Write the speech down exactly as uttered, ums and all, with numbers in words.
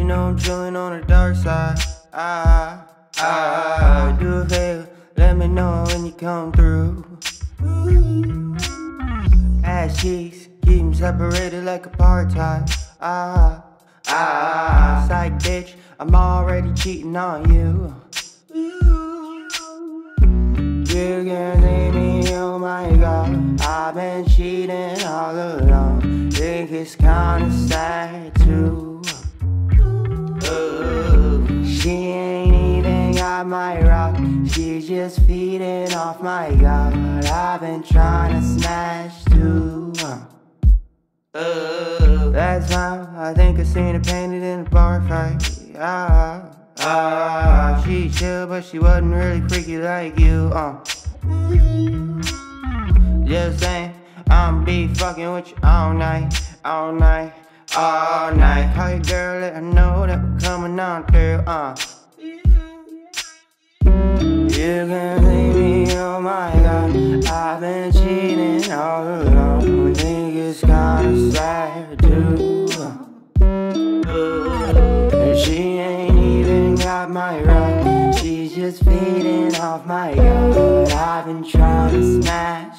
you know I'm chillin' on the dark side. Ah, ah, do a favor, let me know when you come through. Ass cheeks, keep them separated like apartheid. Ah, ah, psych bitch, I'm already cheating on you. You can see me, oh my god, I've been cheating all along. Think it's kinda sad too. Ooh. She ain't even got my rock, she's just feeding off my god. I've been trying to smash too. Ooh. That time, I think I seen her painted in a bar fight. Ah. Ah, she chill, but she wasn't really freaky like you, uh Just saying, I'ma be fucking with you all night, all night, all night. Call your girl, let her know that we're coming on through, uh You can leave me, oh my god, I've been cheating all along. Think it's kinda sad too. uh. She ain't even got my right, she's just feeding off my god. I've been trying to smash